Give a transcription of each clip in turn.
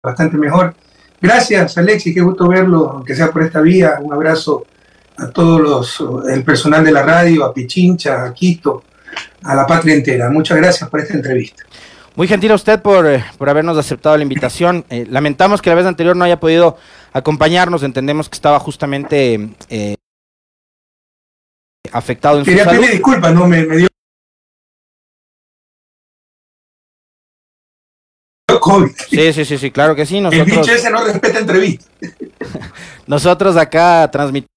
bastante mejor. Gracias, Alexis, qué gusto verlo, aunque sea por esta vía. Un abrazo a todos el personal de la radio, a Pichincha, a Quito, a la patria entera. Muchas gracias por esta entrevista. Muy gentil a usted por habernos aceptado la invitación. Lamentamos que la vez anterior no haya podido acompañarnos, entendemos que estaba justamente afectado en su salud. Quería pedir disculpas, no me dio COVID. Sí, claro que sí. El bicho ese no respeta entrevistas. Nosotros acá transmitimos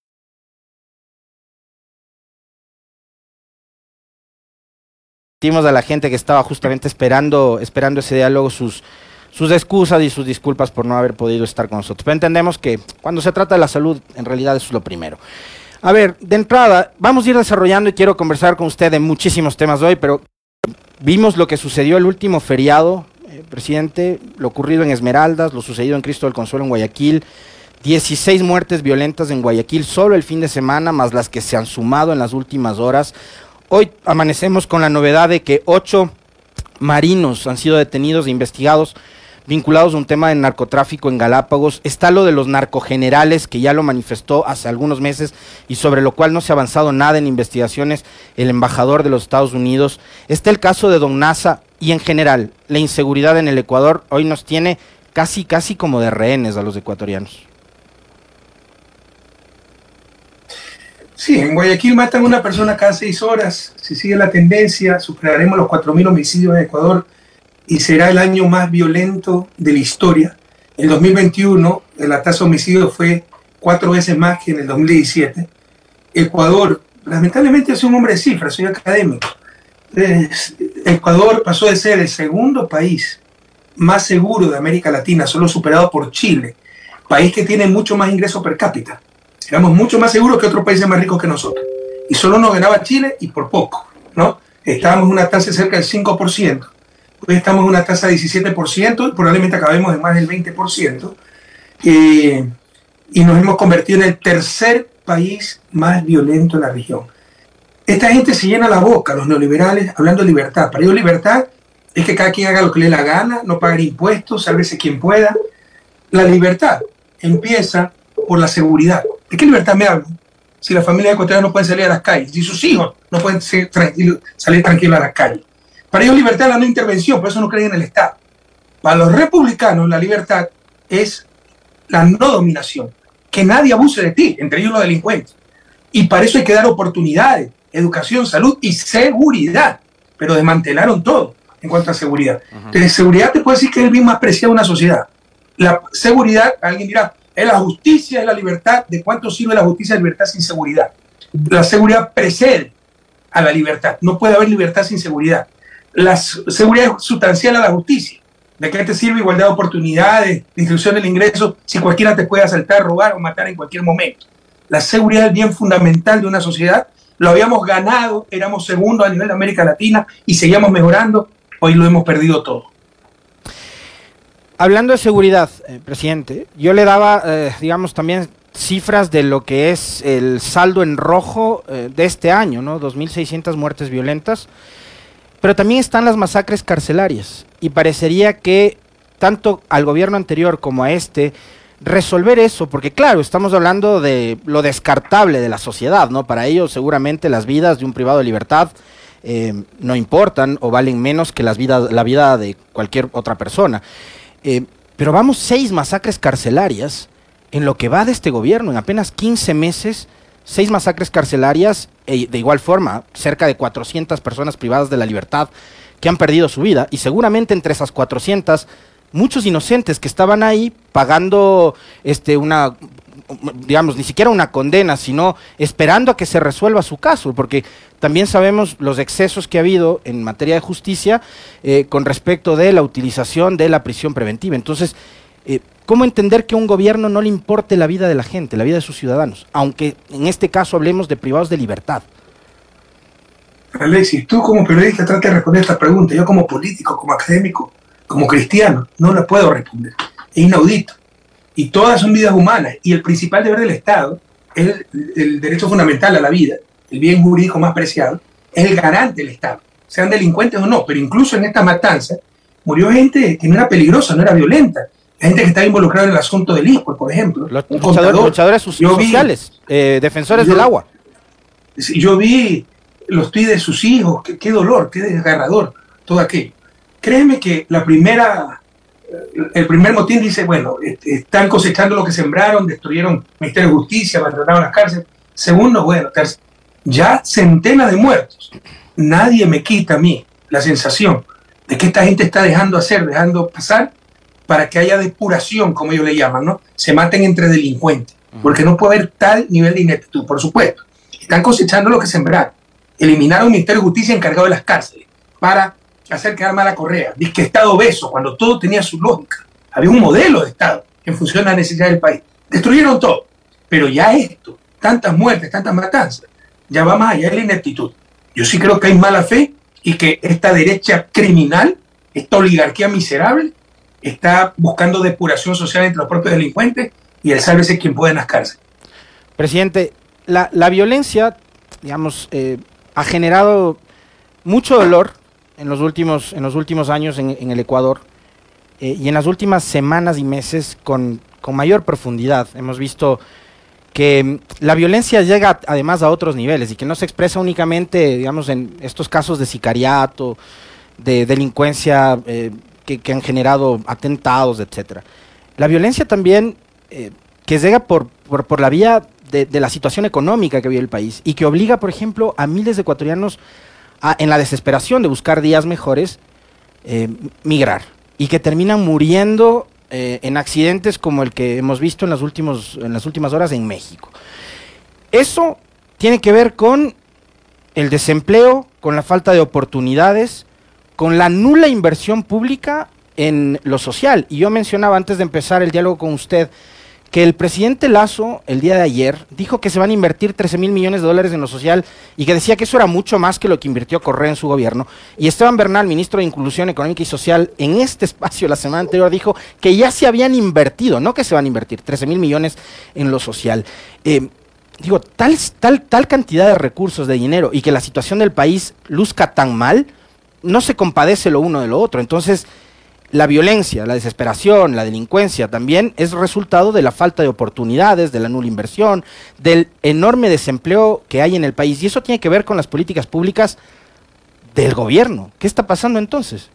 a la gente que estaba justamente esperando ese diálogo sus excusas y sus disculpas por no haber podido estar con nosotros. Pero entendemos que cuando se trata de la salud, en realidad eso es lo primero. A ver, de entrada, vamos a ir desarrollando y quiero conversar con usted de muchísimos temas hoy, pero vimos lo que sucedió el último feriado, presidente, lo ocurrido en Esmeraldas, lo sucedido en Cristo del Consuelo en Guayaquil, 16 muertes violentas en Guayaquil, solo el fin de semana, más las que se han sumado en las últimas horas. Hoy amanecemos con la novedad de que 8 marinos han sido detenidos e investigados vinculados a un tema de narcotráfico en Galápagos. Está lo de los narcogenerales, que ya lo manifestó hace algunos meses y sobre lo cual no se ha avanzado nada en investigaciones el embajador de los Estados Unidos. Está el caso de Don Nasa y en general la inseguridad en el Ecuador hoy nos tiene casi como de rehenes a los ecuatorianos. Sí, en Guayaquil matan a una persona cada 6 horas. Si sigue la tendencia, superaremos los 4.000 homicidios en Ecuador y será el año más violento de la historia. En el 2021, la tasa de homicidios fue 4 veces más que en el 2017. Ecuador, lamentablemente, soy un hombre de cifras, soy académico. Ecuador pasó de ser el segundo país más seguro de América Latina, solo superado por Chile, país que tiene mucho más ingreso per cápita. Éramos mucho más seguros que otros países más ricos que nosotros. Y solo nos ganaba Chile y por poco, ¿no? Estábamos en una tasa de cerca del 5%. Hoy estamos en una tasa de 17%, probablemente acabemos en más del 20%. Y nos hemos convertido en el tercer país más violento en la región. Esta gente se llena la boca, los neoliberales, hablando de libertad. Para ellos libertad es que cada quien haga lo que le dé la gana, no pagar impuestos, sálvese quien pueda. La libertad empieza por la seguridad. ¿De qué libertad me hablo? Si las familias ecuatorianas no pueden salir a las calles, si sus hijos no pueden salir tranquilos a las calles. Para ellos libertad es la no intervención, por eso no creen en el Estado. Para los republicanos la libertad es la no dominación, que nadie abuse de ti, entre ellos los delincuentes. Y para eso hay que dar oportunidades, educación, salud y seguridad. Pero desmantelaron todo en cuanto a seguridad. Entonces, seguridad te puede decir que es el bien más preciado de una sociedad. La seguridad, alguien dirá, es la justicia, es la libertad. ¿De cuánto sirve la justicia y la libertad sin seguridad? La seguridad precede a la libertad. No puede haber libertad sin seguridad. La seguridad es sustancial a la justicia. ¿De qué te sirve igualdad de oportunidades, distribución del ingreso, si cualquiera te puede asaltar, robar o matar en cualquier momento? La seguridad es bien fundamental de una sociedad. Lo habíamos ganado, éramos segundos a nivel de América Latina y seguíamos mejorando. Hoy lo hemos perdido todo. Hablando de seguridad, presidente, yo le daba, digamos, también cifras de lo que es el saldo en rojo de este año, ¿no? 2.600 muertes violentas, pero también están las masacres carcelarias y parecería que tanto al gobierno anterior como a este resolver eso, porque claro, estamos hablando de lo descartable de la sociedad, ¿no? Para ellos seguramente las vidas de un privado de libertad no importan o valen menos que la vida de cualquier otra persona. Pero vamos 6 masacres carcelarias en lo que va de este gobierno, en apenas 15 meses, 6 masacres carcelarias, de igual forma, cerca de 400 personas privadas de la libertad que han perdido su vida, y seguramente entre esas 400, muchos inocentes que estaban ahí pagando digamos, ni siquiera una condena, sino esperando a que se resuelva su caso, porque también sabemos los excesos que ha habido en materia de justicia con respecto de la utilización de la prisión preventiva. Entonces, ¿cómo entender que a un gobierno no le importe la vida de la gente, la vida de sus ciudadanos, aunque en este caso hablemos de privados de libertad? Alexis, tú como periodista trata de responder esta pregunta. Yo como político, como académico, como cristiano, no la puedo responder. Es inaudito. Y todas son vidas humanas. Y el principal deber del Estado es el derecho fundamental a la vida, el bien jurídico más preciado, es el garante del Estado, sean delincuentes o no. Pero incluso en esta matanza murió gente que no era peligrosa, no era violenta. Hay gente que está involucrada en el asunto del ISPO, por ejemplo. Los luchadores sociales, defensores del agua. Yo vi los tweets de sus hijos, qué dolor, qué desgarrador, todo aquello. Créeme que el primer motín dice, bueno, están cosechando lo que sembraron, destruyeron el Ministerio de Justicia, abandonaron las cárceles. Segundo, bueno, ya centenas de muertos. Nadie me quita a mí la sensación de que esta gente está dejando pasar para que haya depuración, como ellos le llaman, ¿no? Se maten entre delincuentes, porque no puede haber tal nivel de ineptitud, por supuesto. Están cosechando lo que sembraron. Eliminaron el Ministerio de Justicia encargado de las cárceles para hacer quedar mal a Correa. Dice que Estado obeso, cuando todo tenía su lógica. Había un modelo de Estado en función de la necesidad del país. Destruyeron todo. Pero ya esto, tantas muertes, tantas matanzas, ya va más allá de la ineptitud. Yo sí creo que hay mala fe y que esta derecha criminal, esta oligarquía miserable, está buscando depuración social entre los propios delincuentes y el sálvese quien pueda en las cárceles. Presidente, la violencia, digamos, ha generado mucho dolor en los últimos años en el Ecuador y en las últimas semanas y meses con mayor profundidad. Hemos visto que la violencia llega además a otros niveles y que no se expresa únicamente, digamos, en estos casos de sicariato, de delincuencia que han generado atentados, etcétera. La violencia también que llega por la vía de la situación económica que vive el país y que obliga, por ejemplo, a miles de ecuatorianos en la desesperación de buscar días mejores, migrar y que terminan muriendo en accidentes como el que hemos visto en las últimas horas en México. Eso tiene que ver con el desempleo, con la falta de oportunidades, con la nula inversión pública en lo social. Y yo mencionaba antes de empezar el diálogo con usted que el presidente Lasso el día de ayer dijo que se van a invertir 13.000 millones de dólares en lo social y que decía que eso era mucho más que lo que invirtió Correa en su gobierno. Y Esteban Bernal, ministro de Inclusión Económica y Social, en este espacio la semana anterior dijo que ya se habían invertido, no que se van a invertir 13.000 millones en lo social. Digo, tal cantidad de recursos, de dinero, y que la situación del país luzca tan mal, no se compadece lo uno de lo otro. Entonces, la violencia, la desesperación, la delincuencia también es resultado de la falta de oportunidades, de la nula inversión, del enorme desempleo que hay en el país. Y eso tiene que ver con las políticas públicas del gobierno. ¿Qué está pasando entonces?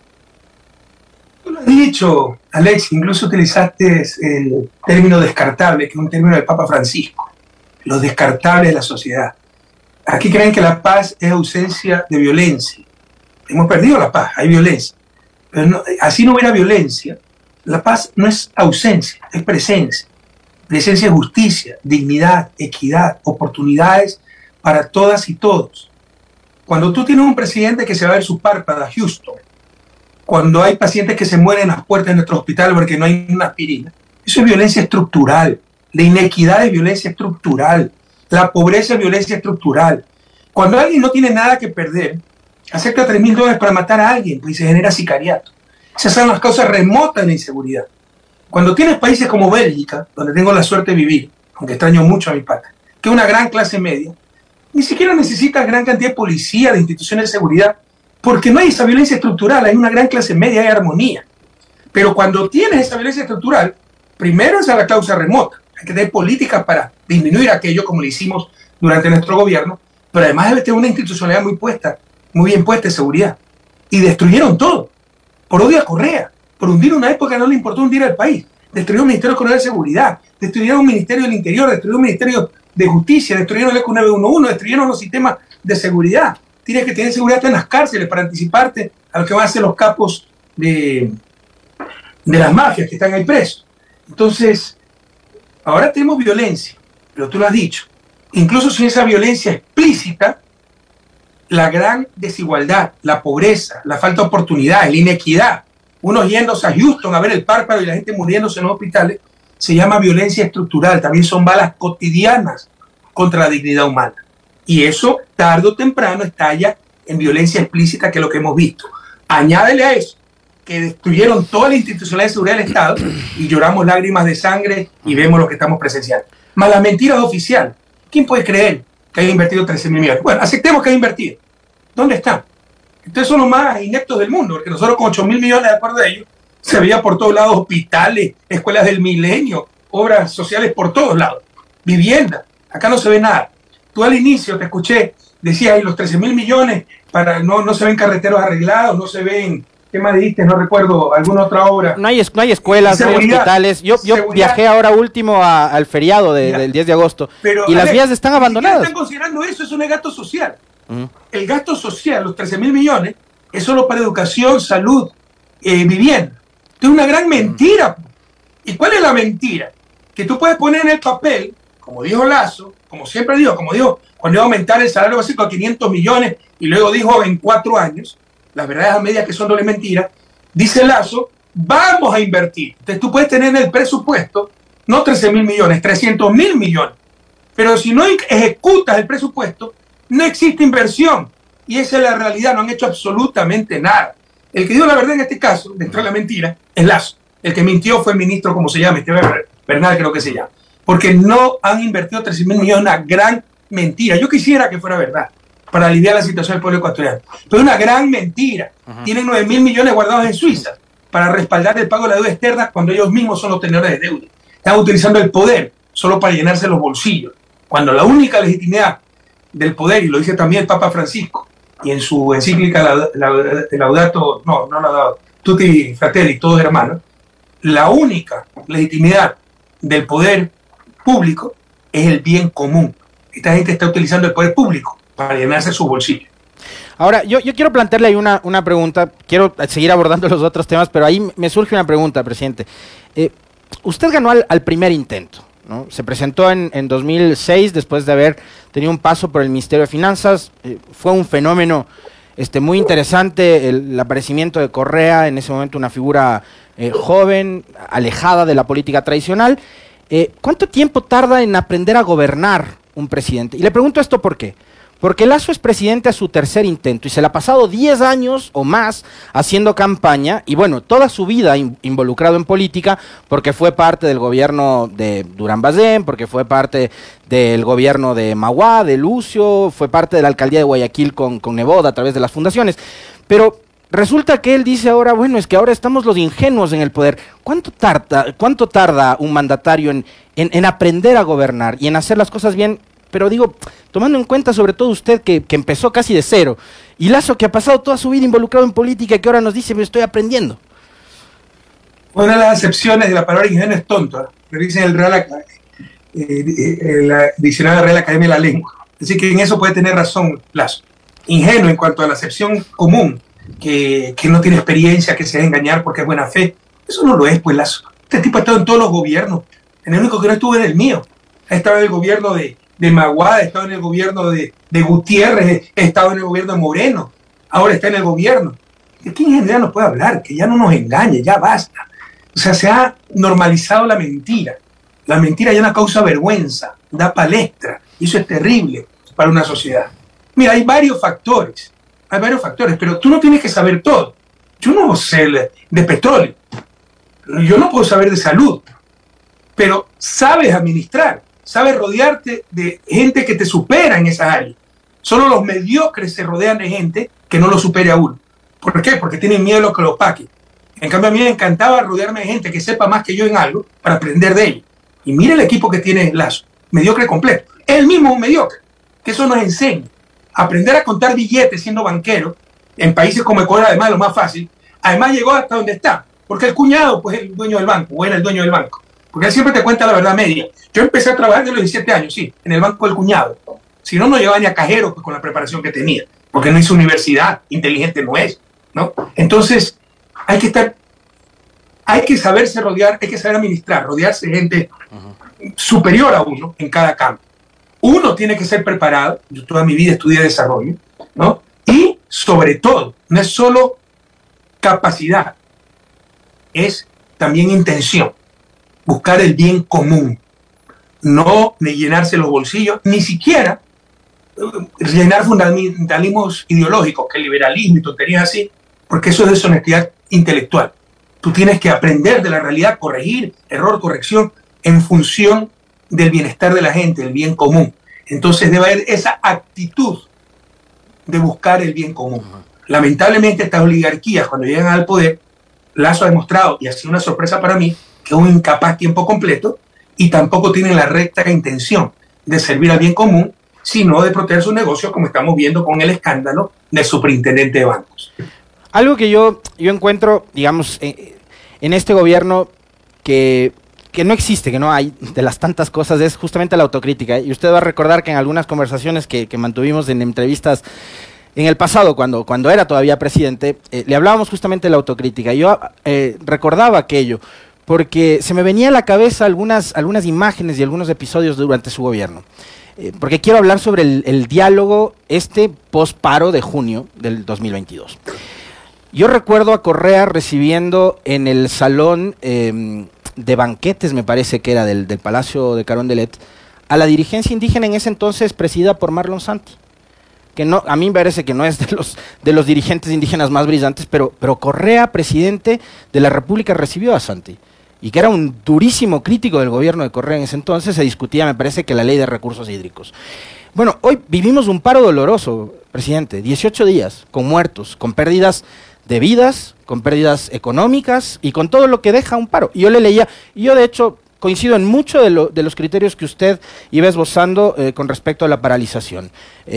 Tú lo has dicho, Alex, incluso utilizaste el término descartable, que es un término del Papa Francisco, los descartables de la sociedad. Aquí creen que la paz es ausencia de violencia. Hemos perdido la paz, hay violencia. Pero no, así no hubiera violencia, la paz no es ausencia, es presencia. Presencia es justicia, dignidad, equidad, oportunidades para todas y todos. Cuando tú tienes un presidente que se va a ver sus párpados, Houston, cuando hay pacientes que se mueren en las puertas de nuestro hospital porque no hay una aspirina, eso es violencia estructural. La inequidad es violencia estructural. La pobreza es violencia estructural. Cuando alguien no tiene nada que perder, acepta $3.000 para matar a alguien, pues se genera sicariato. Esas son las causas remotas de la inseguridad. Cuando tienes países como Bélgica, donde tengo la suerte de vivir, aunque extraño mucho a mi patria, que es una gran clase media, ni siquiera necesitas gran cantidad de policía, de instituciones de seguridad, porque no hay esa violencia estructural, hay una gran clase media, hay armonía. Pero cuando tienes esa violencia estructural, primero esa es la causa remota. Hay que tener políticas para disminuir aquello, como lo hicimos durante nuestro gobierno, pero además debe tener una institucionalidad muy bien puesta de seguridad. Y destruyeron todo, por odio a Correa, por hundir una época no le importó hundir al país. Destruyeron un Ministerio de Seguridad, destruyeron un Ministerio del Interior, destruyeron un Ministerio de Justicia, destruyeron el ECO 911, destruyeron los sistemas de seguridad. Tienes que tener seguridad en las cárceles para anticiparte a lo que van a hacer los capos de las mafias que están ahí presos. Entonces, ahora tenemos violencia, pero tú lo has dicho. Incluso sin esa violencia explícita, la gran desigualdad, la pobreza, la falta de oportunidad, la inequidad, unos yéndose a Houston a ver el párpado y la gente muriéndose en los hospitales, se llama violencia estructural. También son balas cotidianas contra la dignidad humana. Y eso, tarde o temprano, estalla en violencia explícita, que es lo que hemos visto. Añádele a eso que destruyeron toda la institucionalidad de seguridad del Estado y lloramos lágrimas de sangre y vemos lo que estamos presenciando. Más las mentiras oficiales. ¿Quién puede creer que haya invertido 13.000 millones? Bueno, aceptemos que haya invertido. ¿Dónde están? Entonces son los más ineptos del mundo, porque nosotros con 8.000 millones, de acuerdo a ellos, Se veía por todos lados hospitales, escuelas del milenio, obras sociales por todos lados, vivienda. Acá no se ve nada. Tú al inicio te escuché, decías, los 13.000 millones, no se ven carreteros arreglados, no se ven, ¿qué más dijiste? No recuerdo, alguna otra obra. No hay escuelas, no hay hospitales. Yo viajé ahora último al feriado del 10 de agosto, pero, y las vías están abandonadas. Están considerando eso, es un gasto social. El gasto social, los 13.000 millones, es solo para educación, salud, vivienda. Esto es una gran mentira. ¿Y cuál es la mentira? Que tú puedes poner en el papel, como dijo Lasso, como siempre dijo, cuando iba a aumentar el salario básico a 500 millones y luego dijo en 4 años, las verdades a medias que son doble mentira, dice Lasso, vamos a invertir. Entonces tú puedes tener en el presupuesto no 13.000 millones, 300.000 millones. Pero si no ejecutas el presupuesto, no existe inversión. Y esa es la realidad, no han hecho absolutamente nada. El que dio la verdad en este caso, dentro de la mentira, es Lasso. El que mintió fue el ministro, como se llama, Bernal creo que se llama. Porque no han invertido 13.000 millones, una gran mentira. Yo quisiera que fuera verdad, para aliviar la situación del pueblo ecuatoriano. Pero una gran mentira. Tienen 9.000 millones guardados en Suiza para respaldar el pago de la deuda externa cuando ellos mismos son los tenedores de deuda. Están utilizando el poder solo para llenarse los bolsillos. Cuando la única legitimidad del poder, y lo dice también el Papa Francisco, y en su encíclica Laudato, Tutti Fratelli, todos hermanos, la única legitimidad del poder público es el bien común. Esta gente está utilizando el poder público para llenarse su bolsillo. Ahora, yo quiero plantearle ahí una pregunta, quiero seguir abordando los otros temas, pero ahí me surge una pregunta, presidente. Usted ganó al primer intento, ¿no? Se presentó en 2006, después de haber tenido un paso por el Ministerio de Finanzas. Fue un fenómeno muy interesante el aparecimiento de Correa, en ese momento una figura joven, alejada de la política tradicional. ¿Cuánto tiempo tarda en aprender a gobernar un presidente? Y le pregunto esto ¿por qué? Porque Lasso es presidente a su tercer intento y se le ha pasado 10 años o más haciendo campaña y bueno, toda su vida involucrado en política, porque fue parte del gobierno de Durán Bazén, porque fue parte del gobierno de Magua, de Lucio, fue parte de la alcaldía de Guayaquil con Nebot a través de las fundaciones. Pero resulta que él dice ahora, bueno, es que ahora estamos los ingenuos en el poder. ¿Cuánto tarda un mandatario en aprender a gobernar y en hacer las cosas bien? Pero digo, tomando en cuenta sobre todo usted que empezó casi de cero, y Lasso que ha pasado toda su vida involucrado en política, que ahora nos dice, me estoy aprendiendo. Una de las acepciones de la palabra ingenuo es tonto. Lo dice el diccionario de Real Academia de la Lengua. Así que en eso puede tener razón Lasso. Ingenuo en cuanto a la acepción común, que no tiene experiencia, que se deja engañar porque es buena fe. Eso no lo es, pues Lasso. Este tipo ha estado en todos los gobiernos. En el único que no estuvo es el mío. Ha estado en el gobierno de Maguada, he estado en el gobierno de Gutiérrez, he estado en el gobierno de Moreno, ahora está en el gobierno. ¿De qué ingenuidad nos puede hablar? Que ya no nos engañe, ya basta. O sea, se ha normalizado la mentira. La mentira ya no causa vergüenza, da palestra, y eso es terrible para una sociedad. Mira, hay varios factores, pero tú no tienes que saber todo. Yo no sé de petróleo, yo no puedo saber de salud, pero sabes administrar. Sabes rodearte de gente que te supera en esas áreas. Solo los mediocres se rodean de gente que no lo supere a uno. ¿Por qué? Porque tienen miedo a lo que lo opaque. En cambio, a mí me encantaba rodearme de gente que sepa más que yo en algo para aprender de ello. Y mire el equipo que tiene Lasso, mediocre completo. Él mismo es un mediocre, que eso nos enseña. Aprender a contar billetes siendo banquero, en países como Ecuador, además, lo más fácil. Además, llegó hasta donde está, porque el cuñado pues, es el dueño del banco, o era el dueño del banco. Porque él siempre te cuenta la verdad media. Yo empecé a trabajar de los 17 años, sí, en el banco del cuñado. Si no, no llegaba ni a cajero pues, con la preparación que tenía, porque no hizo universidad, inteligente no es, ¿no? Entonces, hay que saberse rodear, hay que saber administrar, rodearse de gente superior a uno en cada campo. Uno tiene que ser preparado, yo toda mi vida estudié desarrollo, ¿no? Y sobre todo, no es solo capacidad, es también intención. Buscar el bien común, no de llenarse los bolsillos, ni siquiera llenar fundamentalismos ideológicos, que el liberalismo y tonterías así, porque eso es deshonestidad intelectual. Tú tienes que aprender de la realidad, corregir, error, corrección, en función del bienestar de la gente, el bien común. Entonces debe haber esa actitud de buscar el bien común. Lamentablemente estas oligarquías, cuando llegan al poder, Lasso ha demostrado, y ha sido una sorpresa para mí, que es un incapaz tiempo completo y tampoco tiene la recta intención de servir al bien común, sino de proteger sus negocios, como estamos viendo con el escándalo del superintendente de bancos. Algo que yo encuentro, digamos, en este gobierno que no existe, que no hay, de las tantas cosas, es justamente la autocrítica. Y usted va a recordar que en algunas conversaciones que mantuvimos en entrevistas en el pasado, cuando era todavía presidente, le hablábamos justamente de la autocrítica. Yo recordaba aquello, porque se me venía a la cabeza algunas imágenes y algunos episodios durante su gobierno. Porque quiero hablar sobre el diálogo post-paro de junio del 2022. Yo recuerdo a Correa recibiendo en el salón de banquetes, me parece que era del Palacio de Carondelet, a la dirigencia indígena en ese entonces presidida por Marlon Santi, que no, a mí me parece que no es de los dirigentes indígenas más brillantes, pero Correa, presidente de la República, recibió a Santi, y que era un durísimo crítico del gobierno de Correa en ese entonces. Se discutía, me parece, que la ley de recursos hídricos. Bueno, hoy vivimos un paro doloroso, presidente, 18 días, con muertos, con pérdidas de vidas, con pérdidas económicas y con todo lo que deja un paro. Y yo le leía, y yo de hecho coincido en mucho de los criterios que usted iba esbozando con respecto a la paralización.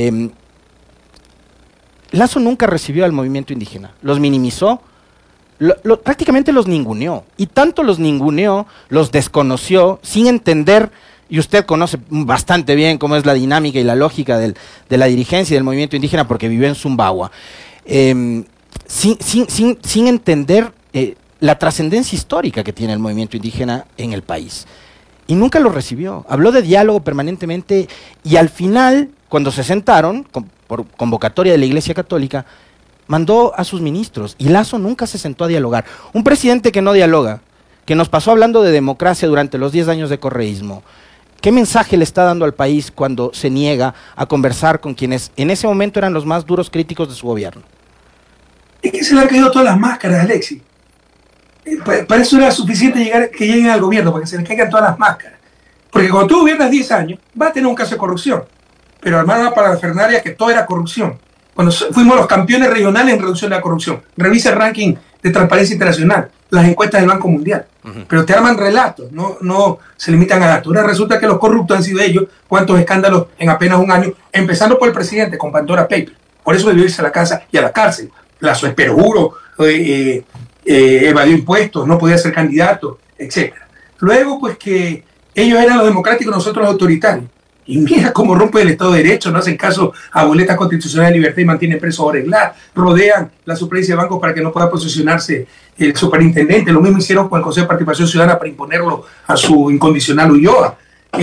Lasso nunca recibió al movimiento indígena, los minimizó, prácticamente los ninguneó, y tanto los ninguneó, los desconoció, sin entender, y usted conoce bastante bien cómo es la dinámica y la lógica de la dirigencia y del movimiento indígena, porque vivió en Sumbawa, sin entender la trascendencia histórica que tiene el movimiento indígena en el país. Y nunca lo recibió. Habló de diálogo permanentemente, y al final, cuando se sentaron, por convocatoria de la Iglesia Católica, mandó a sus ministros, y Lasso nunca se sentó a dialogar. Un presidente que no dialoga, que nos pasó hablando de democracia durante los 10 años de correísmo, ¿qué mensaje le está dando al país cuando se niega a conversar con quienes en ese momento eran los más duros críticos de su gobierno? Es que se le han caído todas las máscaras, Alexis. Para eso era suficiente que lleguen al gobierno, para que se les caigan todas las máscaras. Porque cuando tú gobiernas 10 años, vas a tener un caso de corrupción. Pero armaron una parafernalia que todo era corrupción. Cuando fuimos los campeones regionales en reducción de la corrupción. Revisa el ranking de Transparencia Internacional, las encuestas del Banco Mundial. Pero te arman relatos, no se limitan a datos. Ahora resulta que los corruptos han sido ellos. ¿Cuántos escándalos en apenas un año? Empezando por el presidente con Pandora Papers. Por eso debió irse a la casa y a la cárcel. Lasso es perjuro, evadió impuestos, no podía ser candidato, etc. Luego, pues que ellos eran los democráticos, nosotros los autoritarios. Y mira cómo rompe el Estado de Derecho, no hacen caso a boletas constitucionales de libertad y mantienen presos a Oreglar, rodean la superintendencia de bancos para que no pueda posicionarse el superintendente. Lo mismo hicieron con el Consejo de Participación Ciudadana para imponerlo a su incondicional Ulloa.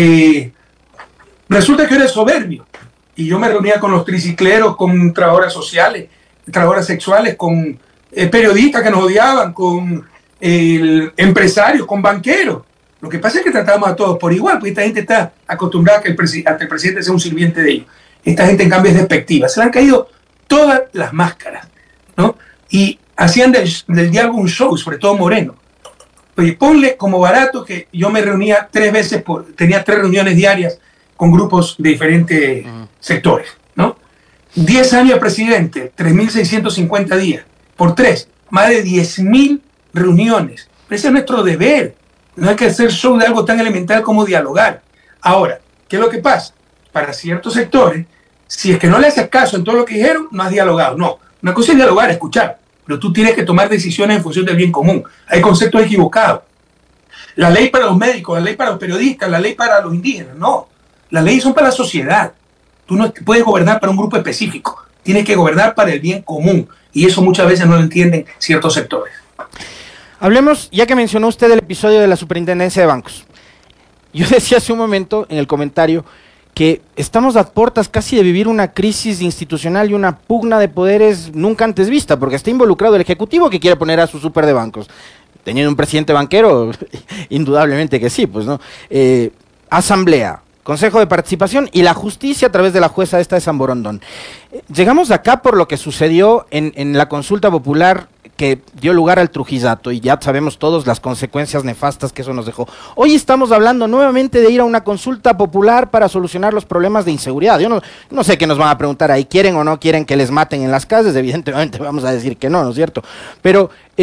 Resulta que era soberbio. Y yo me reunía con los tricicleros, con trabajadoras sociales, trabajadoras sexuales, con periodistas que nos odiaban, con empresarios, con banqueros. Lo que pasa es que tratamos a todos por igual, porque esta gente está acostumbrada a que el presidente sea un sirviente de ellos. Esta gente, en cambio, es despectiva. Se le han caído todas las máscaras, ¿no? Y hacían del diálogo un show, sobre todo Moreno. Oye, ponle como barato que yo me reunía 3 veces, tenía 3 reuniones diarias con grupos de diferentes sectores, ¿no? 10 años de presidente, 3.650 días, por 3, más de 10.000 reuniones. Pero ese es nuestro deber. No hay que hacer show de algo tan elemental como dialogar. Ahora, ¿qué es lo que pasa? Para ciertos sectores, si es que no le haces caso en todo lo que dijeron, no has dialogado. No, una cosa es dialogar, escuchar, pero tú tienes que tomar decisiones en función del bien común. Hay conceptos equivocados. La ley para los médicos, la ley para los periodistas, la ley para los indígenas, no. Las leyes son para la sociedad. Tú no puedes gobernar para un grupo específico. Tienes que gobernar para el bien común. Y eso muchas veces no lo entienden ciertos sectores. Hablemos, ya que mencionó usted el episodio de la superintendencia de bancos. Yo decía hace un momento en el comentario que estamos a puertas casi de vivir una crisis institucional y una pugna de poderes nunca antes vista, porque está involucrado el Ejecutivo, que quiere poner a su super de bancos. Teniendo un presidente banquero, indudablemente que sí, pues no. Asamblea, Consejo de Participación y la justicia a través de la jueza esta de San Borondón. Llegamos acá por lo que sucedió en la consulta popular que dio lugar al Trujillato, y ya sabemos todos las consecuencias nefastas que eso nos dejó. Hoy estamos hablando nuevamente de ir a una consulta popular para solucionar los problemas de inseguridad. Yo no sé qué nos van a preguntar ahí, ¿quieren o no quieren que les maten en las calles? Evidentemente vamos a decir que no, ¿no es cierto? Pero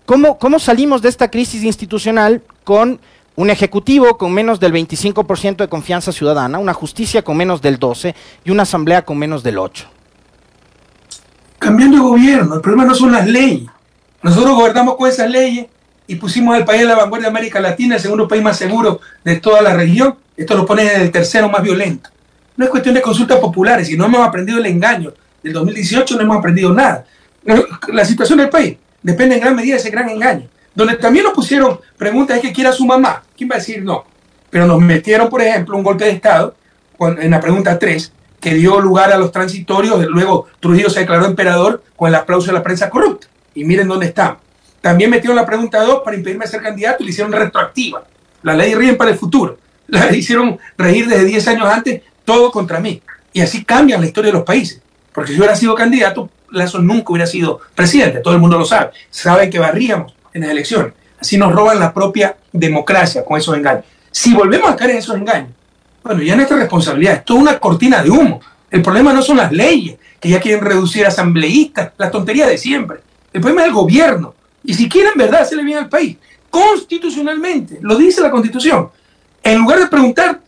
¿Cómo salimos de esta crisis institucional con un ejecutivo con menos del 25% de confianza ciudadana, una justicia con menos del 12% y una asamblea con menos del 8%? Cambiando de gobierno, el problema no son las leyes. Nosotros gobernamos con esas leyes y pusimos al país a la vanguardia de América Latina, el segundo país más seguro de toda la región. Esto lo pone en el tercero más violento. No es cuestión de consultas populares, si no hemos aprendido el engaño del 2018, no hemos aprendido nada. La situación del país depende en gran medida de ese gran engaño, donde también nos pusieron preguntas: ¿es que quiera su mamá? ¿Quién va a decir no? Pero nos metieron, por ejemplo, un golpe de Estado en la pregunta 3, que dio lugar a los transitorios. Luego Trujillo se declaró emperador con el aplauso de la prensa corrupta. Y miren dónde estamos. También metieron la pregunta 2 para impedirme ser candidato y le hicieron retroactiva. La ley ríen para el futuro. La hicieron regir desde 10 años antes, todo contra mí. Y así cambian la historia de los países. Porque si yo hubiera sido candidato, Lasso nunca hubiera sido presidente. Todo el mundo lo sabe. Saben que barríamos en las elecciones. Así nos roban la propia democracia con esos engaños. Si volvemos a caer en esos engaños, bueno, ya nuestra responsabilidad. Es toda una cortina de humo. El problema no son las leyes, que ya quieren reducir a asambleístas, la tontería de siempre. El problema es el gobierno. Y si quieren, en verdad, hacerle bien al país, constitucionalmente, lo dice la Constitución, en lugar de preguntar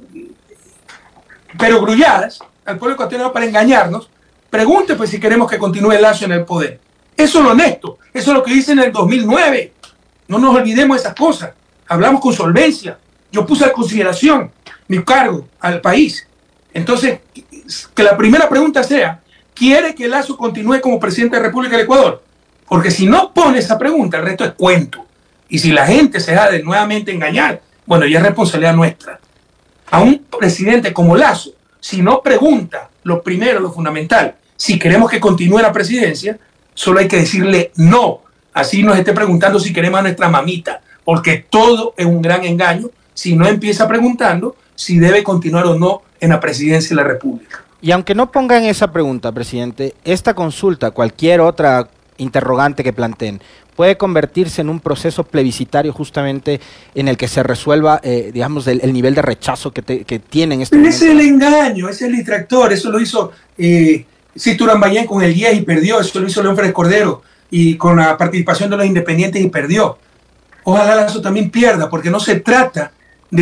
perogrulladas al pueblo ecuatoriano para engañarnos, pregunte pues si queremos que continúe Lasso en el poder. Eso es lo honesto. Eso es lo que dice en el 2009. No nos olvidemos de esas cosas. Hablamos con solvencia. Yo puse a consideración mi cargo al país. Entonces, que la primera pregunta sea: ¿quiere que Lasso continúe como presidente de la República del Ecuador? Porque si no pone esa pregunta, el resto es cuento. Y si la gente se deja de nuevamente engañar, bueno, ya es responsabilidad nuestra. A un presidente como Lasso, si no pregunta lo primero, lo fundamental, si queremos que continúe la presidencia, solo hay que decirle no. Así nos esté preguntando si queremos a nuestra mamita, porque todo es un gran engaño si no empieza preguntando si debe continuar o no en la presidencia de la República. Y aunque no pongan esa pregunta, presidente, esta consulta, cualquier otra interrogante que planteen, puede convertirse en un proceso plebiscitario justamente en el que se resuelva, digamos, el nivel de rechazo que tienen este momento. Ese es el engaño, ese es el distractor. Eso lo hizo Cito Urambayén con el 10 y perdió. Eso lo hizo León Férez Cordero y con la participación de los independientes y perdió. Ojalá Lasso también pierda, porque no se trata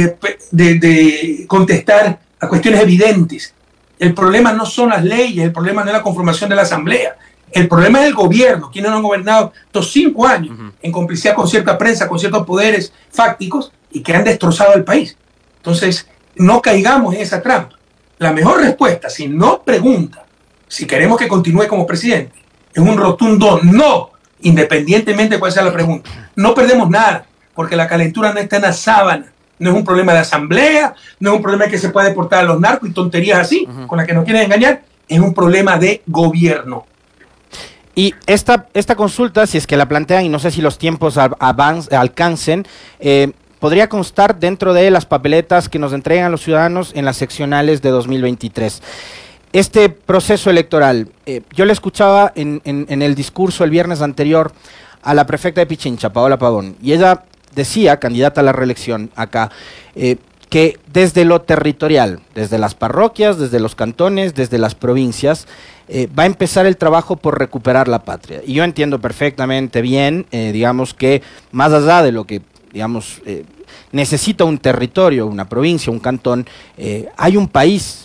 de contestar a cuestiones evidentes. El problema no son las leyes, el problema no es la conformación de la asamblea. El problema es el gobierno, quienes han gobernado estos 5 años en complicidad con cierta prensa, con ciertos poderes fácticos y que han destrozado el país. Entonces, no caigamos en esa trampa. La mejor respuesta, si no pregunta si queremos que continúe como presidente, es un rotundo no, independientemente de cuál sea la pregunta. No perdemos nada, porque la calentura no está en la sábana. No es un problema de asamblea, no es un problema que se pueda deportar a los narcos y tonterías así, con las que nos quieren engañar. Es un problema de gobierno. Y esta consulta, si es que la plantean, y no sé si los tiempos alcancen, podría constar dentro de las papeletas que nos entregan los ciudadanos en las seccionales de 2023. Este proceso electoral, yo le escuchaba en el discurso el viernes anterior a la prefecta de Pichincha, Paola Pavón, y ella decía, candidata a la reelección acá, que desde lo territorial, desde las parroquias, desde los cantones, desde las provincias, va a empezar el trabajo por recuperar la patria. Y yo entiendo perfectamente bien, digamos que más allá de lo que, digamos, necesita un territorio, una provincia, un cantón, hay un país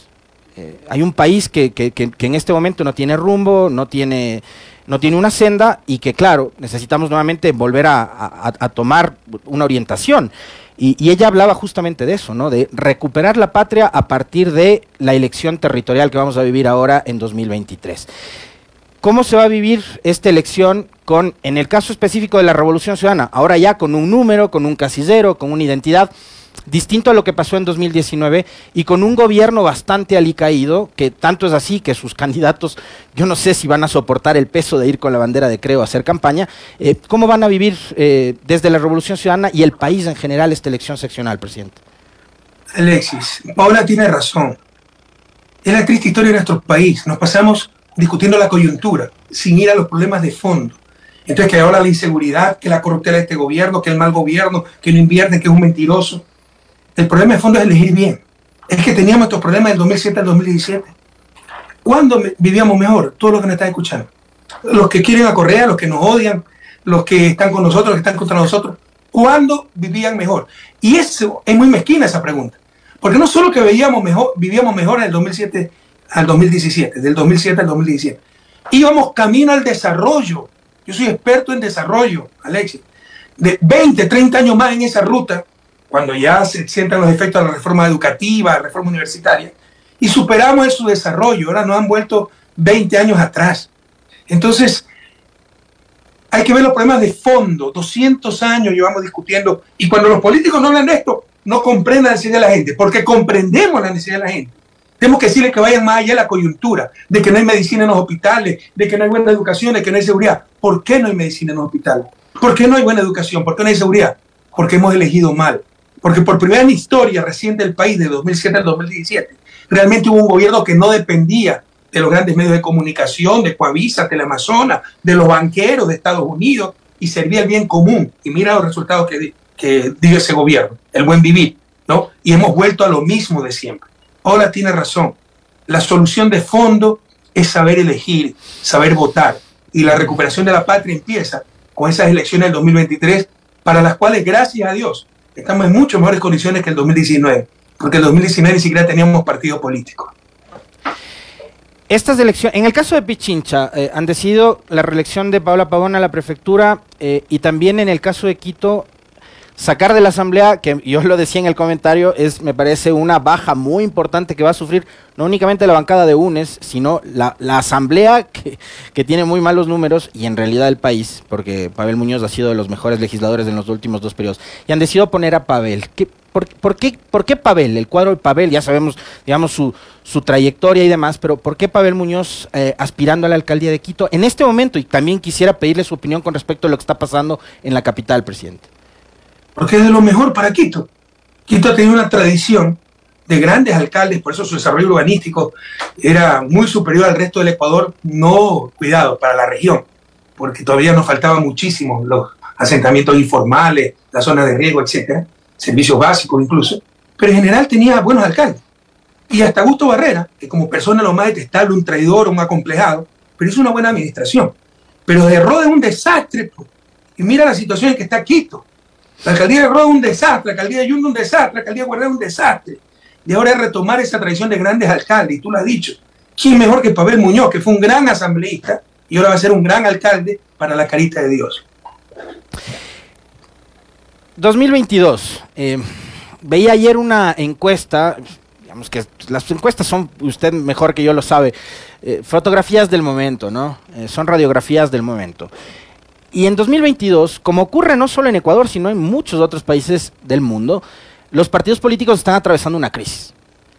que en este momento no tiene rumbo, no tiene una senda y que, claro, necesitamos nuevamente volver a tomar una orientación. Y ella hablaba justamente de eso, ¿no? De recuperar la patria a partir de la elección territorial que vamos a vivir ahora en 2023. ¿Cómo se va a vivir esta elección en el caso específico de la Revolución Ciudadana? Ahora ya con un número, con un casillero, con una identidad, distinto a lo que pasó en 2019 y con un gobierno bastante alicaído, que tanto es así que sus candidatos, yo no sé si van a soportar el peso de ir con la bandera de Creo a hacer campaña. ¿Cómo van a vivir desde la Revolución Ciudadana y el país en general esta elección seccional, presidente? Alexis, Paola tiene razón. Es la triste historia de nuestro país. Nos pasamos discutiendo la coyuntura, sin ir a los problemas de fondo. Entonces, que ahora la inseguridad, que la corruptela de este gobierno, que el mal gobierno, que no invierte, que es un mentiroso. El problema de fondo es elegir bien. Es que teníamos estos problemas del 2007 al 2017. ¿Cuándo vivíamos mejor? Todos los que nos están escuchando. Los que quieren a Correa, los que nos odian, los que están con nosotros, los que están contra nosotros, ¿cuándo vivían mejor? Y eso es muy mezquina esa pregunta, porque no solo que vivíamos mejor en el 2007 al 2017, del 2007 al 2017, íbamos camino al desarrollo. Yo soy experto en desarrollo, Alexis. De 20, 30 años más en esa ruta, cuando ya se sientan los efectos de la reforma educativa, la reforma universitaria, y superamos el subdesarrollo. Ahora nos han vuelto 20 años atrás. Entonces, hay que ver los problemas de fondo. 200 años llevamos discutiendo, y cuando los políticos no hablan de esto, no comprenden la necesidad de la gente, porque comprendemos la necesidad de la gente. Tenemos que decirles que vayan más allá de la coyuntura, de que no hay medicina en los hospitales, de que no hay buena educación, de que no hay seguridad. ¿Por qué no hay medicina en los hospitales? ¿Por qué no hay buena educación? ¿Por qué no hay seguridad? Porque hemos elegido mal. Porque por primera vez en la historia reciente del país, de 2007 al 2017, realmente hubo un gobierno que no dependía de los grandes medios de comunicación, de Coavisa, Teleamazonas, de los banqueros de Estados Unidos, y servía el bien común. Y mira los resultados que dio ese gobierno, el buen vivir, ¿no? Y hemos vuelto a lo mismo de siempre. Paola tiene razón. La solución de fondo es saber elegir, saber votar. Y la recuperación de la patria empieza con esas elecciones del 2023, para las cuales, gracias a Dios, estamos en mucho mejores condiciones que el 2019, porque el 2019 ni siquiera teníamos partido político. Estas elecciones, en el caso de Pichincha, han decidido la reelección de Paola Pavón a la prefectura, y también en el caso de Quito, sacar de la asamblea, que yo lo decía en el comentario, me parece una baja muy importante que va a sufrir no únicamente la bancada de UNES, sino la asamblea que tiene muy malos números, y en realidad el país, porque Pavel Muñoz ha sido de los mejores legisladores en los últimos 2 periodos, y han decidido poner a Pavel. ¿Por qué Pavel? El cuadro de Pavel, ya sabemos, digamos, su trayectoria y demás, pero ¿por qué Pavel Muñoz aspirando a la alcaldía de Quito en este momento? Y también quisiera pedirle su opinión con respecto a lo que está pasando en la capital, presidente. Porque es de lo mejor para Quito. Quito ha tenido una tradición de grandes alcaldes, por eso su desarrollo urbanístico era muy superior al resto del Ecuador, no, cuidado, para la región, porque todavía nos faltaban muchísimo los asentamientos informales, las zonas de riego, etcétera, servicios básicos incluso, pero en general tenía buenos alcaldes. Y hasta Augusto Barrera, que como persona lo más detestable, un traidor, un acomplejado, pero hizo una buena administración. Pero de Roda es un desastre, pues. Y mira la situación en que está Quito. La alcaldía de Roda es un desastre, la alcaldía de Yunda un desastre, la alcaldía de Guardera es un desastre. Y ahora es retomar esa tradición de grandes alcaldes, y tú lo has dicho. ¿Quién mejor que Pavel Muñoz, que fue un gran asambleísta y ahora va a ser un gran alcalde para la carita de Dios? 2022. Veía ayer una encuesta, digamos que las encuestas son, usted mejor que yo lo sabe, fotografías del momento, ¿no? Son radiografías del momento. Y en 2022, como ocurre no solo en Ecuador, sino en muchos otros países del mundo, los partidos políticos están atravesando una crisis.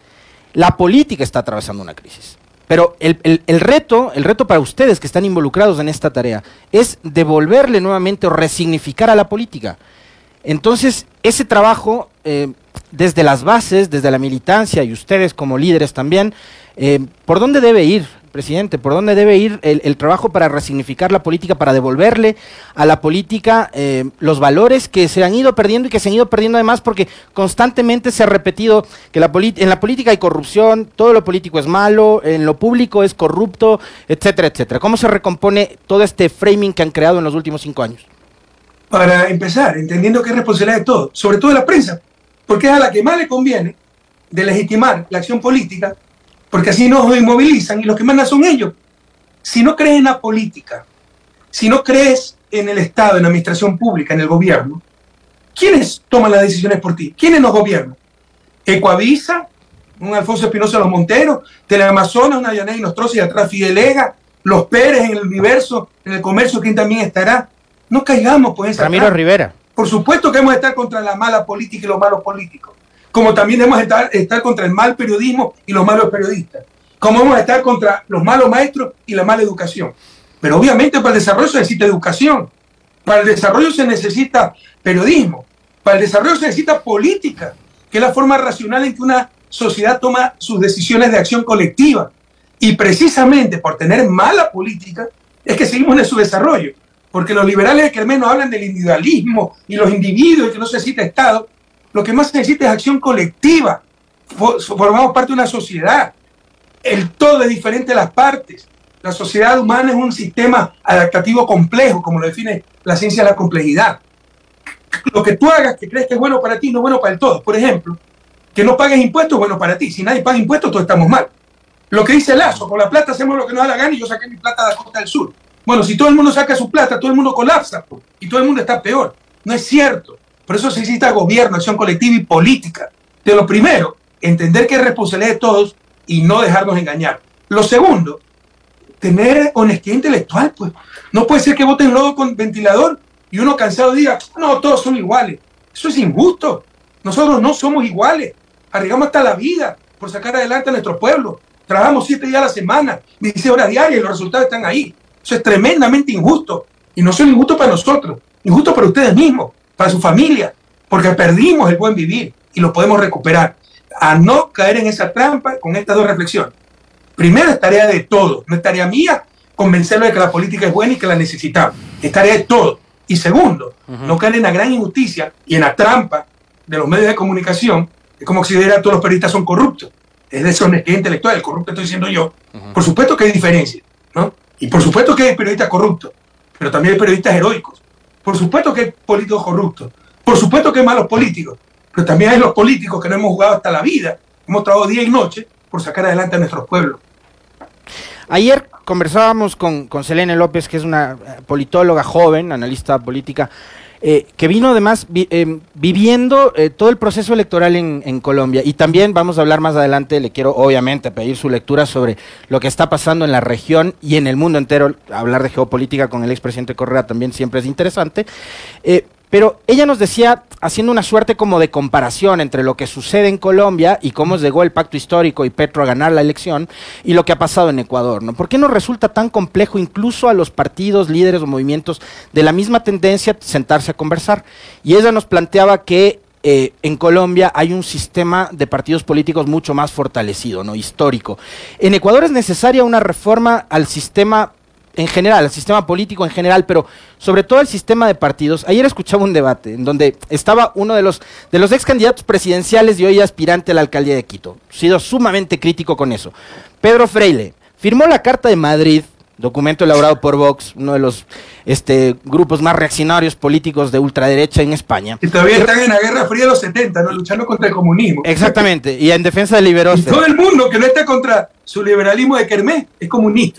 La política está atravesando una crisis. Pero el reto para ustedes que están involucrados en esta tarea es devolverle nuevamente o resignificar a la política. Entonces, ese trabajo, desde las bases, desde la militancia y ustedes como líderes también, ¿por dónde debe ir, presidente? ¿Por dónde debe ir el trabajo para resignificar la política, para devolverle a la política los valores que se han ido perdiendo y que se han ido perdiendo además porque constantemente se ha repetido que en la política hay corrupción, todo lo político es malo, en lo público es corrupto, etcétera, etcétera? ¿Cómo se recompone todo este framing que han creado en los últimos 5 años? Para empezar, entendiendo que es responsabilidad de todos, sobre todo de la prensa, porque es a la que más le conviene de legitimar la acción política, porque así nos inmovilizan y los que mandan son ellos. Si no crees en la política, si no crees en el Estado, en la administración pública, en el gobierno, ¿quiénes toman las decisiones por ti? ¿Quiénes nos gobiernan? Ecoavisa, un Alfonso Espinosa Los Monteros, Teleamazonas, una Yaney Nostroza y atrás Fidelega, los Pérez en el universo, en el comercio, ¿quién también estará? No caigamos pues esa Ramiro Rivera. Por supuesto que debemos estar contra la mala política y los malos políticos, como también debemos estar contra el mal periodismo y los malos periodistas, como debemos estar contra los malos maestros y la mala educación. Pero obviamente para el desarrollo se necesita educación, para el desarrollo se necesita periodismo, para el desarrollo se necesita política, que es la forma racional en que una sociedad toma sus decisiones de acción colectiva. Y precisamente por tener mala política es que seguimos en su desarrollo. Porque los liberales que al menos hablan del individualismo y los individuos y que no se necesita Estado, lo que más se necesita es acción colectiva. Formamos parte de una sociedad. El todo es diferente de las partes. La sociedad humana es un sistema adaptativo complejo, como lo define la ciencia de la complejidad. Lo que tú hagas que crees que es bueno para ti no es bueno para el todo. Por ejemplo, que no pagues impuestos es bueno para ti. Si nadie paga impuestos, todos estamos mal. Lo que dice Lazo, con la plata hacemos lo que nos da la gana y yo saqué mi plata de la costa del sur. Bueno, si todo el mundo saca su plata, todo el mundo colapsa y todo el mundo está peor. No es cierto. Por eso se necesita gobierno, acción colectiva y política. De lo primero, entender que es responsabilidad de todos y no dejarnos engañar. Lo segundo, tener honestidad intelectual. Pues no puede ser que voten lodo con ventilador y uno cansado diga, no, todos son iguales. Eso es injusto. Nosotros no somos iguales. Arriesgamos hasta la vida por sacar adelante a nuestro pueblo. Trabajamos 7 días a la semana, 16 horas diarias y los resultados están ahí. Eso es tremendamente injusto. Y no solo injusto para nosotros, injusto para ustedes mismos, para su familia, porque perdimos el buen vivir y lo podemos recuperar. A no caer en esa trampa con estas 2 reflexiones. Primero, es tarea de todos. No es tarea mía convencerlo de que la política es buena y que la necesitamos. Es tarea de todos. Y segundo, no caer en la gran injusticia y en la trampa de los medios de comunicación. Es como considerar que todos los periodistas son corruptos. Es deshonestidad intelectual. El corrupto estoy diciendo yo. Por supuesto que hay diferencia, ¿no? Y por supuesto que hay periodistas corruptos, pero también hay periodistas heroicos. Por supuesto que hay políticos corruptos. Por supuesto que hay malos políticos, pero también hay los políticos que no hemos jugado hasta la vida. Hemos trabajado día y noche por sacar adelante a nuestros pueblos. Ayer conversábamos con Selene López, que es una politóloga joven, analista política, que vino además viviendo todo el proceso electoral en Colombia. Y también vamos a hablar más adelante, le quiero obviamente pedir su lectura sobre lo que está pasando en la región y en el mundo entero. Hablar de geopolítica con el expresidente Correa también siempre es interesante. Pero ella nos decía, haciendo una suerte como de comparación entre lo que sucede en Colombia y cómo llegó el pacto histórico y Petro a ganar la elección y lo que ha pasado en Ecuador, ¿no? ¿Por qué nos resulta tan complejo incluso a los partidos, líderes o movimientos de la misma tendencia sentarse a conversar? Y ella nos planteaba que en Colombia hay un sistema de partidos políticos mucho más fortalecido, ¿no? Histórico. En Ecuador es necesaria una reforma al sistema en general, al sistema político en general, pero sobre todo el sistema de partidos. Ayer escuchaba un debate en donde estaba uno de los ex candidatos presidenciales y hoy aspirante a la alcaldía de Quito. He sido sumamente crítico con eso. Pedro Freile firmó la Carta de Madrid, documento elaborado por Vox, uno de los grupos más reaccionarios políticos de ultraderecha en España. Y todavía están en la Guerra Fría de los 70, ¿no? Luchando contra el comunismo. Exactamente, y en defensa de Liberósfera. Y todo el mundo que no está contra su liberalismo de Kermés es comunista.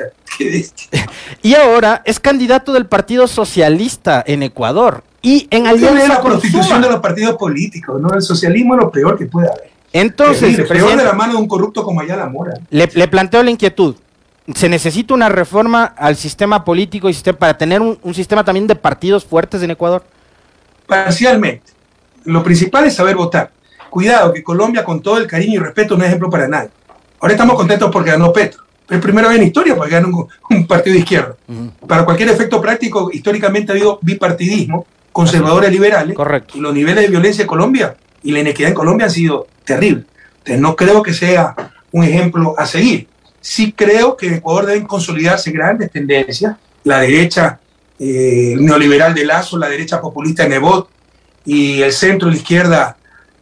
Y ahora es candidato del Partido Socialista en Ecuador. Y en alianza es la prostitución de los partidos políticos, ¿no? El socialismo es lo peor que puede haber. Entonces, peor de la mano de un corrupto como Ayala Mora. Le planteo la inquietud. ¿Se necesita una reforma al sistema político y para tener un sistema también de partidos fuertes en Ecuador? Parcialmente. Lo principal es saber votar. Cuidado, que Colombia, con todo el cariño y respeto, no es ejemplo para nadie. Ahora estamos contentos porque ganó Petro. Es primera vez en historia porque ganó un partido de izquierda. Para cualquier efecto práctico, históricamente ha habido bipartidismo, conservadores liberales. Correcto. Y los niveles de violencia en Colombia y la inequidad en Colombia han sido terribles. Entonces no creo que sea un ejemplo a seguir. Sí creo que en Ecuador deben consolidarse grandes tendencias, la derecha neoliberal de Lazo, la derecha populista de Nebot y el centro, la izquierda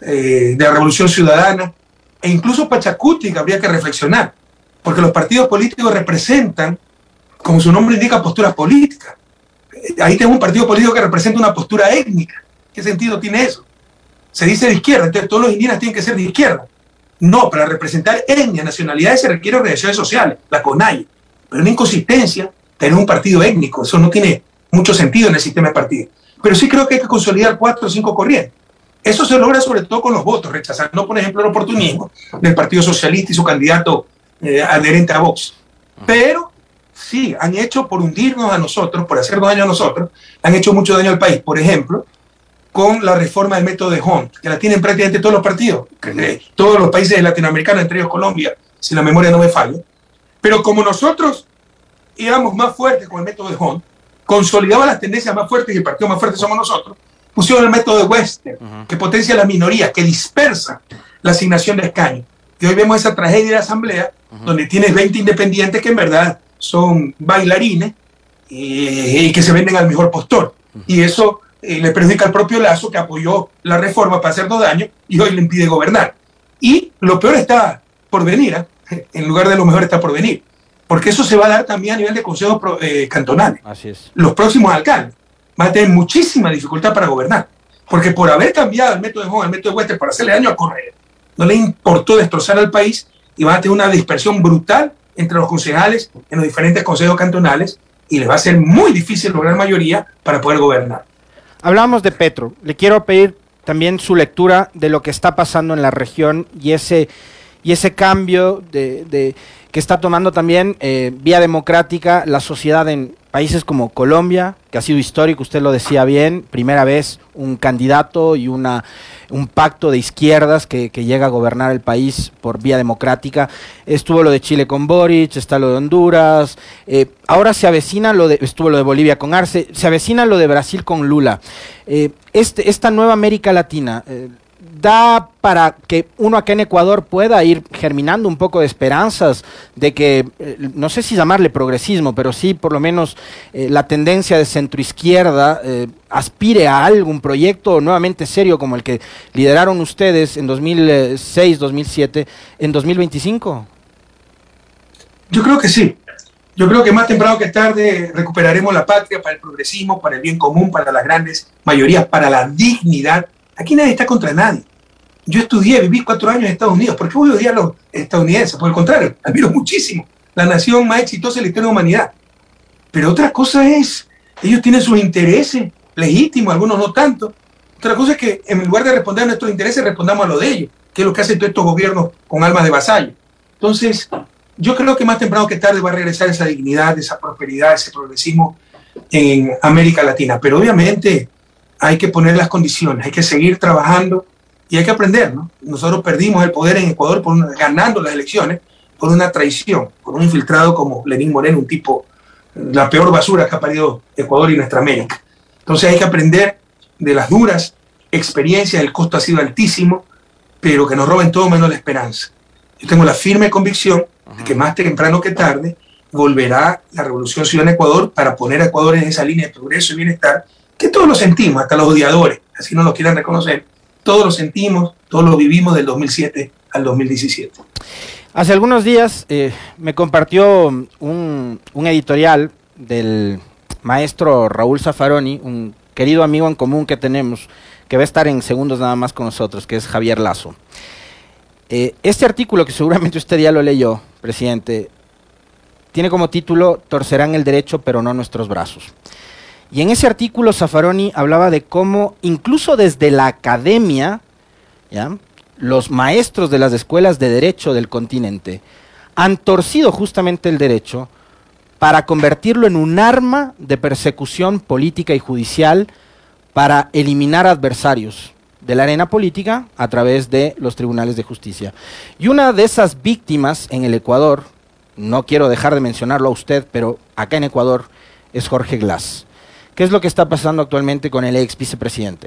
de la Revolución Ciudadana, e incluso Pachacuti, que habría que reflexionar, porque los partidos políticos representan, como su nombre indica, posturas políticas. Ahí tengo un partido político que representa una postura étnica. ¿Qué sentido tiene eso? Se dice de izquierda, entonces todos los indígenas tienen que ser de izquierda. No, para representar etnias, nacionalidades se requieren organizaciones sociales, la CONAIE. Pero una inconsistencia tener un partido étnico, eso no tiene mucho sentido en el sistema de partidos. Pero sí creo que hay que consolidar 4 o 5 corrientes. Eso se logra sobre todo con los votos, rechazando, por ejemplo, el oportunismo del Partido Socialista y su candidato adherente a Vox. Pero sí, han hecho por hundirnos a nosotros, por hacernos daño a nosotros, han hecho mucho daño al país. Por ejemplo, con la reforma del método de Hunt, que la tienen prácticamente todos los partidos, todos los países latinoamericanos, entre ellos Colombia, si la memoria no me falla. Pero como nosotros íbamos más fuertes con el método de Hunt, consolidaba las tendencias más fuertes y el partido más fuerte somos nosotros, pusieron el método de Wester, que potencia a las minorías, que dispersa la asignación de escaños. Y hoy vemos esa tragedia de la Asamblea, donde tienes 20 independientes que en verdad son bailarines y que se venden al mejor postor. Y eso le perjudica al propio Lazo, que apoyó la reforma para hacernos daño y hoy le impide gobernar. Y lo peor está por venir, en lugar de lo mejor está por venir. porque eso se va a dar también a nivel de consejos cantonales. Así es. Los próximos alcaldes van a tener muchísima dificultad para gobernar, porque por haber cambiado el método de Hong al método de Wester para hacerle daño a Correa, no le importó destrozar al país y van a tener una dispersión brutal entre los concejales en los diferentes consejos cantonales y les va a ser muy difícil lograr mayoría para poder gobernar. Hablamos de Petro. Le quiero pedir también su lectura de lo que está pasando en la región y ese cambio que está tomando también vía democrática la sociedad en países como Colombia, que ha sido histórico, usted lo decía bien, primera vez un candidato y un pacto de izquierdas que llega a gobernar el país por vía democrática. Estuvo lo de Chile con Boric, está lo de Honduras, ahora se avecina estuvo lo de Bolivia con Arce, se avecina lo de Brasil con Lula. Esta nueva América Latina da para que uno acá en Ecuador pueda ir germinando un poco de esperanzas de que, no sé si llamarle progresismo, pero sí por lo menos la tendencia de centroizquierda aspire a algún proyecto nuevamente serio como el que lideraron ustedes en 2006, 2007, en 2025? Yo creo que sí. Yo creo que más temprano que tarde recuperaremos la patria para el progresismo, para el bien común, para las grandes mayorías, para la dignidad. Aquí nadie está contra nadie. Yo estudié, viví 4 años en Estados Unidos. ¿Por qué voy a odiar a los estadounidenses? Por el contrario, admiro muchísimo. La nación más exitosa en la historia de la humanidad. Pero otra cosa es, ellos tienen sus intereses legítimos, algunos no tanto. Otra cosa es que en lugar de responder a nuestros intereses, respondamos a lo de ellos, que es lo que hacen todos estos gobiernos con almas de vasallo. Entonces, yo creo que más temprano que tarde va a regresar esa dignidad, esa prosperidad, ese progresismo en América Latina. Pero obviamente hay que poner las condiciones, hay que seguir trabajando y hay que aprender, ¿no? Nosotros perdimos el poder en Ecuador ganando las elecciones por una traición, por un infiltrado como Lenín Moreno, un tipo, la peor basura que ha parido Ecuador y nuestra América. Entonces hay que aprender de las duras experiencias, el costo ha sido altísimo, pero que nos roben todo menos la esperanza. Yo tengo la firme convicción de que más temprano que tarde volverá la Revolución Ciudadana en Ecuador para poner a Ecuador en esa línea de progreso y bienestar que todos lo sentimos, hasta los odiadores, así no lo quieran reconocer, todos lo sentimos, todos lo vivimos del 2007 al 2017. Hace algunos días me compartió un editorial del maestro Raúl Zaffaroni, un querido amigo en común que tenemos, que va a estar en segundos nada más con nosotros, que es Javier Lazo. Este artículo, que seguramente usted ya lo leyó, presidente, tiene como título "Torcerán el derecho, pero no nuestros brazos". Y en ese artículo Zaffaroni hablaba de cómo, incluso desde la academia, ¿ya?, los maestros de las escuelas de derecho del continente han torcido justamente el derecho para convertirlo en un arma de persecución política y judicial para eliminar adversarios de la arena política a través de los tribunales de justicia. Y una de esas víctimas en el Ecuador, no quiero dejar de mencionarlo a usted, pero acá en Ecuador, es Jorge Glass. ¿Qué es lo que está pasando actualmente con el ex vicepresidente?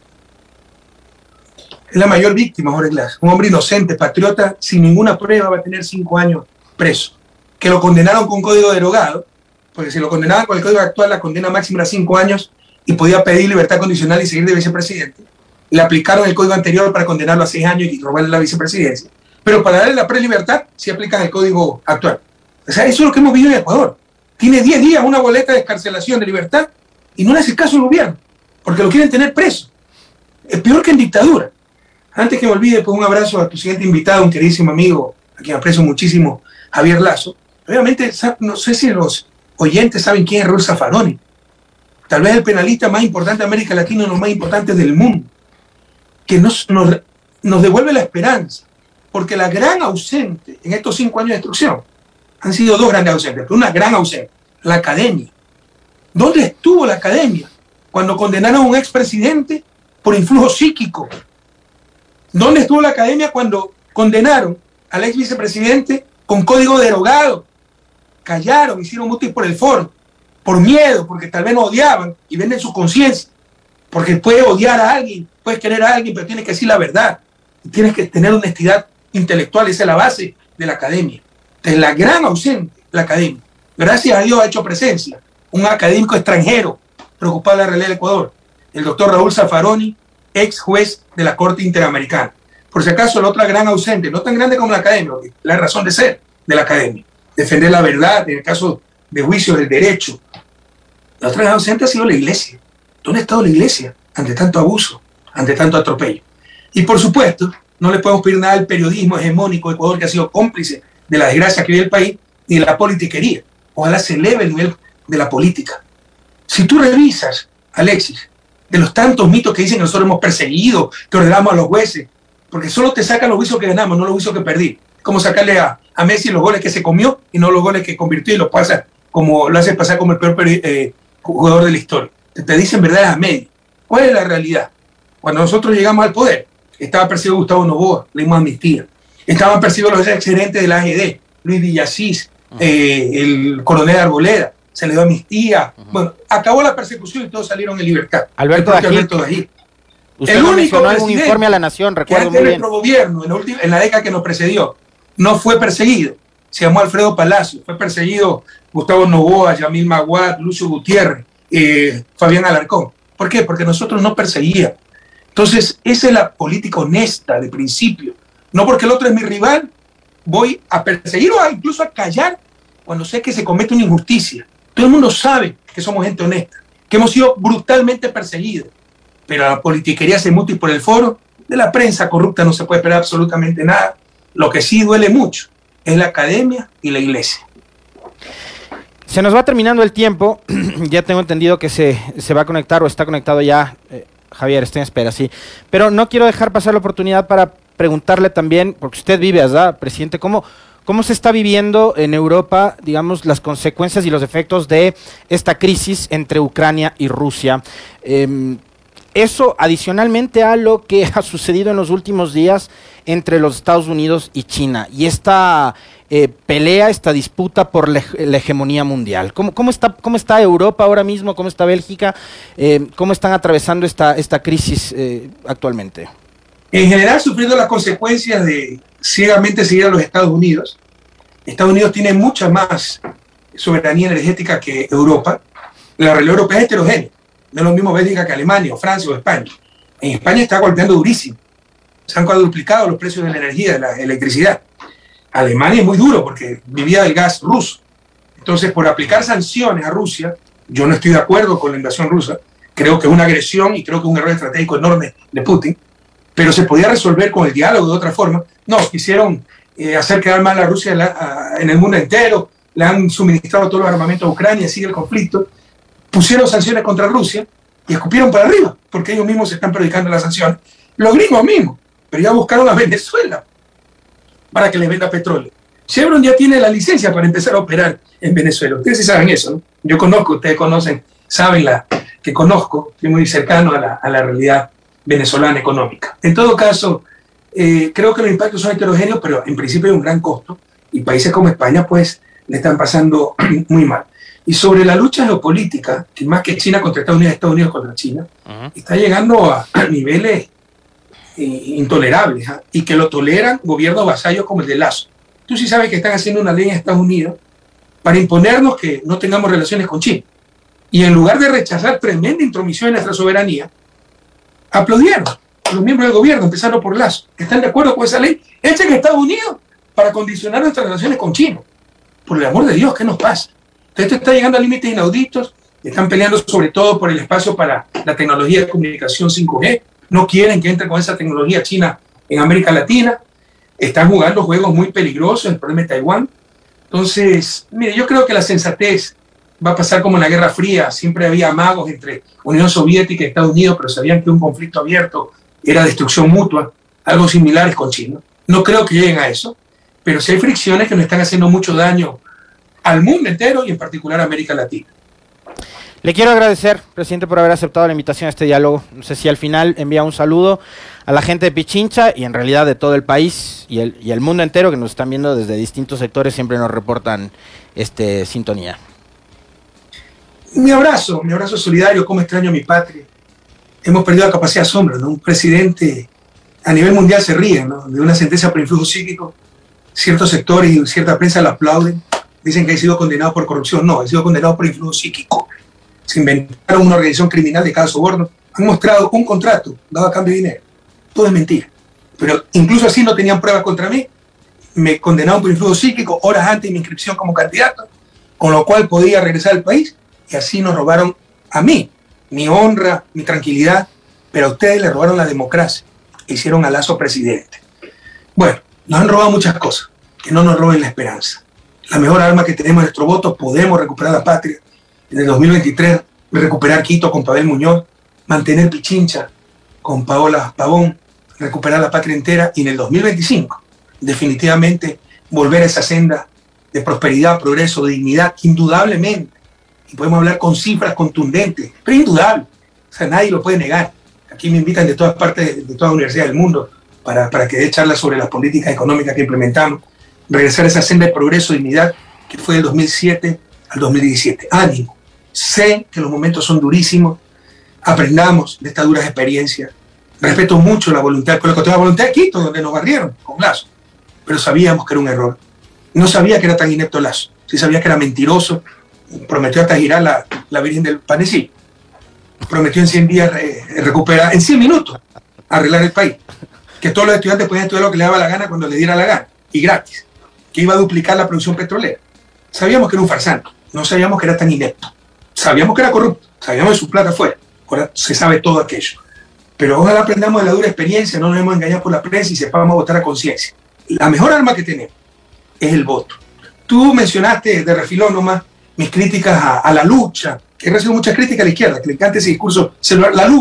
Es la mayor víctima, Jorge Glass. Un hombre inocente, patriota, sin ninguna prueba, va a tener 5 años preso. Que lo condenaron con código derogado, porque si lo condenaban con el código actual, la condena máxima era 5 años y podía pedir libertad condicional y seguir de vicepresidente. Le aplicaron el código anterior para condenarlo a 6 años y robarle la vicepresidencia. Pero para darle la prelibertad, sí aplican el código actual. O sea, eso es lo que hemos vivido en Ecuador. Tiene 10 días una boleta de excarcelación de libertad y no le hace caso al gobierno, porque lo quieren tener preso. Es peor que en dictadura. Antes que me olvide, pues un abrazo a tu siguiente invitado, un queridísimo amigo, a quien aprecio muchísimo, Javier Lazo. Obviamente, no sé si los oyentes saben quién es Raúl Zaffaroni. Tal vez el penalista más importante de América Latina, uno de los más importantes del mundo, que nos devuelve la esperanza, porque la gran ausente en estos 5 años de destrucción han sido 2 grandes ausentes, pero una gran ausente, la academia. ¿Dónde estuvo la academia cuando condenaron a un expresidente por influjo psíquico? ¿Dónde estuvo la academia cuando condenaron al ex vicepresidente con código derogado? Callaron, hicieron mutis por el foro, por miedo, porque tal vez no odiaban y venden su conciencia. Porque puedes odiar a alguien, puedes querer a alguien, pero tienes que decir la verdad. Y tienes que tener honestidad intelectual, esa es la base de la academia. Es la gran ausente, la academia. Gracias a Dios ha hecho presencia un académico extranjero preocupado de la realidad del Ecuador, el doctor Raúl Zaffaroni, ex juez de la Corte Interamericana. Por si acaso, la otra gran ausente, no tan grande como la academia, la razón de ser de la academia, defender la verdad en el caso de juicios del derecho. La otra gran ausente ha sido la iglesia. ¿Dónde ha estado la iglesia ante tanto abuso, ante tanto atropello? Y por supuesto, no le podemos pedir nada al periodismo hegemónico de Ecuador, que ha sido cómplice de la desgracia que vive el país, ni de la politiquería. Ojalá se eleve el nivel de la política. Si tú revisas, Alexis, de los tantos mitos que dicen que nosotros hemos perseguido, que ordenamos a los jueces, porque solo te sacan los juicios que ganamos, no los juicios que perdí. Como sacarle a Messi los goles que se comió y no los goles que convirtió y los pasa como lo hace pasar como el peor jugador de la historia. Te dicen verdades a medio. ¿Cuál es la realidad? Cuando nosotros llegamos al poder, estaba perseguido Gustavo Noboa, le dimos amnistía. Estaban perseguidos los exgerentes de la AGD, Luis Villasís, el coronel Arboleda, se le dio amnistía. Bueno, acabó la persecución y todos salieron en libertad. Alberto Dagil. Usted el lo único mencionó en un informe a la Nación, recuerdo muy bien. Nuestro gobierno, en la década que nos precedió, no fue perseguido. Se llamó Alfredo Palacio. Fue perseguido Gustavo Noboa, Yamil Maguad, Lucio Gutiérrez, Fabián Alarcón. ¿Por qué? Porque nosotros no perseguíamos. Entonces, esa es la política honesta de principio. No porque el otro es mi rival, voy a perseguir o incluso a callar cuando sé que se comete una injusticia. Todo el mundo sabe que somos gente honesta, que hemos sido brutalmente perseguidos. Pero la politiquería se muta y por el foro de la prensa corrupta no se puede esperar absolutamente nada. Lo que sí duele mucho es la academia y la iglesia. Se nos va terminando el tiempo. Ya tengo entendido que se va a conectar o está conectado ya. Javier, estoy en espera, sí. Pero no quiero dejar pasar la oportunidad para preguntarle también, porque usted vive allá, presidente, ¿cómo se está viviendo en Europa, digamos, las consecuencias y los efectos de esta crisis entre Ucrania y Rusia? Eso adicionalmente a lo que ha sucedido en los últimos días entre los Estados Unidos y China, y esta pelea, esta disputa por la hegemonía mundial. ¿Cómo está Europa ahora mismo? ¿Cómo está Bélgica? ¿Cómo están atravesando esta crisis actualmente? En general, sufriendo las consecuencias de ciegamente seguir a los Estados Unidos. Estados Unidos tiene mucha más soberanía energética que Europa. La realidad europea es heterogénea. No es lo mismo Bélgica que Alemania, o Francia, o España. En España está golpeando durísimo. Se han cuadruplicado los precios de la energía, de la electricidad. Alemania es muy duro porque vivía del gas ruso. Entonces, por aplicar sanciones a Rusia, yo no estoy de acuerdo con la invasión rusa. Creo que es una agresión y creo que es un error estratégico enorme de Putin. Pero se podía resolver con el diálogo de otra forma. No, quisieron hacer quedar mal a Rusia en el mundo entero. Le han suministrado todos los armamentos a Ucrania, sigue el conflicto. Pusieron sanciones contra Rusia y escupieron para arriba, porque ellos mismos se están predicando las sanciones. Los gringos mismos, pero ya buscaron a Venezuela para que les venda petróleo. Chevron ya tiene la licencia para empezar a operar en Venezuela. Ustedes sí saben eso, ¿no? Yo conozco, ustedes conocen, saben que conozco, estoy muy cercano a la realidad venezolana económica. En todo caso, creo que los impactos son heterogéneos, pero en principio hay un gran costo, y países como España, pues, le están pasando muy mal. Y sobre la lucha geopolítica, que más que China contra Estados Unidos contra China, está llegando a niveles intolerables, y que lo toleran gobiernos vasallos como el de Lazo. Tú sí sabes que están haciendo una ley en Estados Unidos para imponernos que no tengamos relaciones con China. Y en lugar de rechazar tremenda intromisión en nuestra soberanía, aplaudieron los miembros del gobierno, empezando por Lazo, que están de acuerdo con esa ley hecha en Estados Unidos para condicionar nuestras relaciones con China. Por el amor de Dios, ¿qué nos pasa? Esto está llegando a límites inauditos. Están peleando sobre todo por el espacio para la tecnología de comunicación 5G. No quieren que entre con esa tecnología China en América Latina. Están jugando juegos muy peligrosos, el problema de Taiwán. Entonces, mire, yo creo que la sensatez va a pasar como en la Guerra Fría. Siempre había amagos entre Unión Soviética y Estados Unidos, pero sabían que un conflicto abierto era destrucción mutua. Algo similar es con China. No creo que lleguen a eso, pero sí hay fricciones que nos están haciendo mucho daño al mundo entero y en particular a América Latina. Le quiero agradecer, presidente, por haber aceptado la invitación a este diálogo. No sé si al final envía un saludo a la gente de Pichincha y en realidad de todo el país y el mundo entero que nos están viendo desde distintos sectores, siempre nos reportan sintonía. Mi abrazo solidario, como extraño a mi patria. Hemos perdido la capacidad de asombro, ¿no? Un presidente a nivel mundial se ríe, ¿no? De una sentencia por influjo psíquico. Ciertos sectores y cierta prensa la aplauden. Dicen que ha sido condenado por corrupción. No, ha sido condenado por influjo psíquico. Se inventaron una organización criminal de cada soborno. Han mostrado un contrato dado a cambio de dinero. Todo es mentira. Pero incluso así no tenían pruebas contra mí. me condenaron por influjo psíquico horas antes de mi inscripción como candidato, con lo cual podía regresar al país, y así nos robaron a mí, mi honra, mi tranquilidad, pero a ustedes le robaron la democracia, e hicieron a Lasso presidente. Bueno, nos han robado muchas cosas, que no nos roben la esperanza. La mejor arma que tenemos es nuestro voto, podemos recuperar la patria. En el 2023, recuperar Quito con Pavel Muñoz, mantener Pichincha con Paola Pavón, recuperar la patria entera, y en el 2025, definitivamente, volver a esa senda de prosperidad, progreso, de dignidad, indudablemente. Y podemos hablar con cifras contundentes, pero indudable. O sea, nadie lo puede negar. Aquí me invitan de todas partes, de todas las universidades del mundo, para que dé charlas sobre las políticas económicas que implementamos, regresar a esa senda de progreso y dignidad que fue del 2007 al 2017. Ánimo. Sé que los momentos son durísimos. Aprendamos de estas duras experiencias. Respeto mucho la voluntad, con la voluntad de Quito, donde nos barrieron con Lasso. Pero sabíamos que era un error. No sabía que era tan inepto Lasso. Sí sabía que era mentiroso. Prometió hasta girar la Virgen del Panecillo. Prometió en 100 días recuperar, en 100 minutos, arreglar el país. Que todos los estudiantes podían estudiar lo que les daba la gana cuando les diera la gana. Y gratis. Que iba a duplicar la producción petrolera. Sabíamos que era un farsante. No sabíamos que era tan inepto. Sabíamos que era corrupto. Sabíamos que su plata fuera. Ahora se sabe todo aquello. Pero ojalá aprendamos de la dura experiencia, no nos debemos engañar por la prensa y sepamos votar a conciencia. La mejor arma que tenemos es el voto. Tú mencionaste de refilón nomás mis críticas a la lucha, que he recibido muchas críticas a la izquierda, que le encanta ese discurso celular. La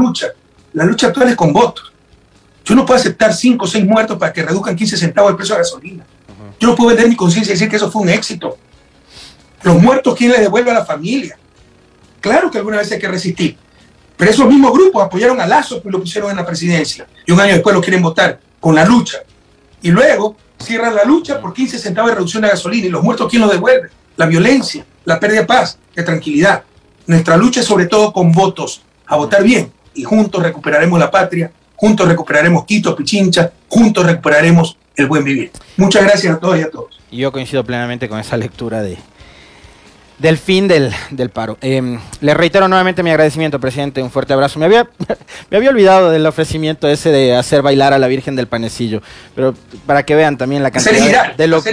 lucha actual es con votos. Yo no puedo aceptar 5 o 6 muertos para que reduzcan 15 centavos el precio de la gasolina. Yo no puedo vender mi conciencia y decir que eso fue un éxito. Los muertos, ¿quién les devuelve a la familia? Claro que alguna vez hay que resistir. Pero esos mismos grupos apoyaron a Lasso y lo pusieron en la presidencia. Y un año después lo quieren votar con la lucha. Y luego cierran la lucha por 15 centavos de reducción de gasolina. ¿Y los muertos quién los devuelve? La violencia, la pérdida de paz, de tranquilidad. Nuestra lucha es sobre todo con votos. A votar bien. Y juntos recuperaremos la patria. Juntos recuperaremos Quito, Pichincha. Juntos recuperaremos el buen vivir. Muchas gracias a todos y a todos. Y yo coincido plenamente con esa lectura del fin del paro. Le reitero nuevamente mi agradecimiento, presidente. Un fuerte abrazo. Me había olvidado del ofrecimiento ese de hacer bailar a la Virgen del Panecillo, pero para que vean también la cantidad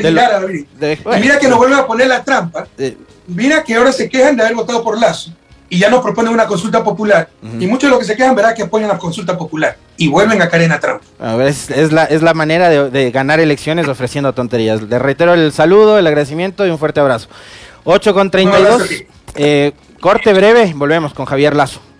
Y mira que nos vuelven a poner la trampa. Mira que ahora se quejan de haber votado por Lasso y ya nos proponen una consulta popular. Y muchos de los que se quejan verán que apoyan la consulta popular y vuelven a caer en la trampa. A ver, es la manera de ganar elecciones ofreciendo tonterías. Le reitero el saludo, el agradecimiento y un fuerte abrazo. 8:32, corte breve, volvemos con Javier Lasso.